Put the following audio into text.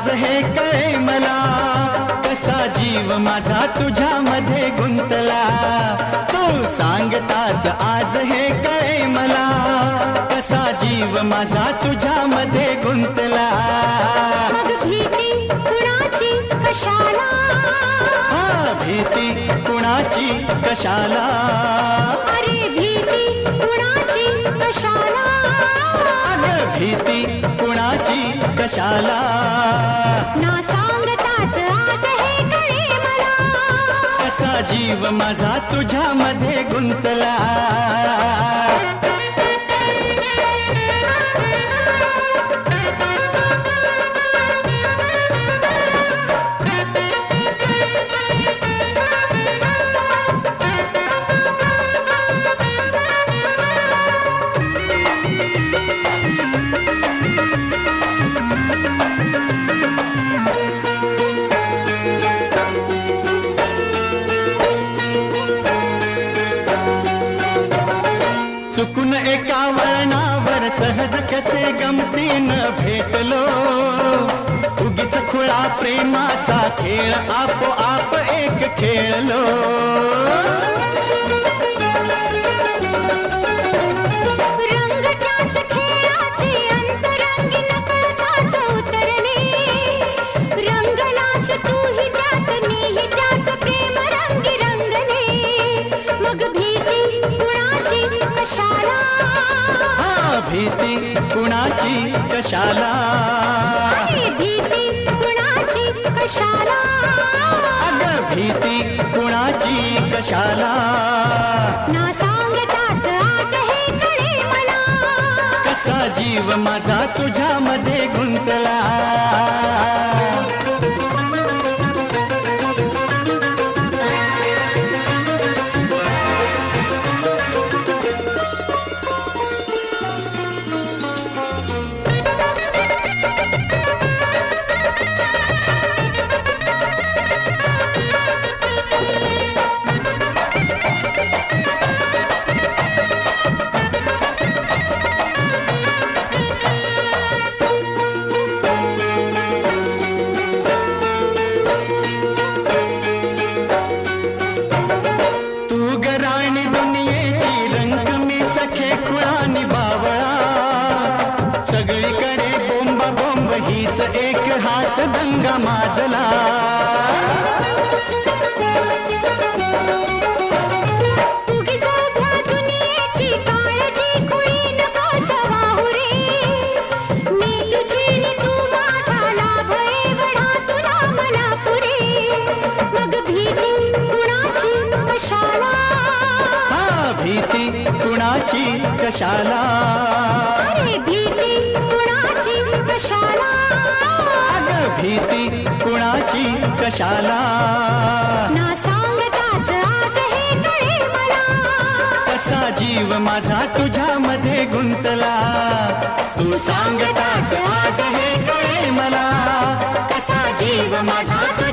आज हे कळे मला, कसा जीव माझा तुझ्यामध्ये गुंतला. तू सांगताच आज हे कळे मला, कसा जीव माझा तुझ्यामध्ये गुंतला. मग भीती कुणाची कशाला, भीती कुणाची कशाला, अरे भीती कुणाची कशाला, अगं भीती कुणाची कशाला. ना सांगताच आज हे कळे मला, कसा जीव माझा तुझ्यामध्ये गुंतला. चुकून एका वळणावर सहज कसे गमतीनं भेटलो, उगीच खुळा प्रेमाचा खेळ आपोआप एक खेळलो. रंग त्याच खेळाचे अंतरंगी नकळताच उतरले, रंगलास तूही त्यात मीही त्याच प्रेम रंगी रंगले. मग भीती कुणाची कशाला, भीती कुणाची कशाला, अरे भीती कुणाची कशाला, अगं भीती कुणाची कशाला. ना सांगताच आज हे कळे मला, कसा जीव माझा तुझ्यामध्ये गुंतला. सगळीकडे बोंबा बोंब हीच एक हाच दंगा माजला. उगीच उभ्या दुनियेची काळजी कुणी नको सवाहू रे, मी तुझी नि तू माझा लाभ एवढा तुला मला पुरे. मग भीती कुणाची कशाला, भीती कुणाची कशाला, अरे भीती कुणाची कशाला, अगं भीती कुणाची कशाला. ना सांगताच आज हे कळे मला, कसा जीव माझा तुझ्यामध्ये गुंतला. तू सांगताच आज हे कळे मला, कसा जीव माझा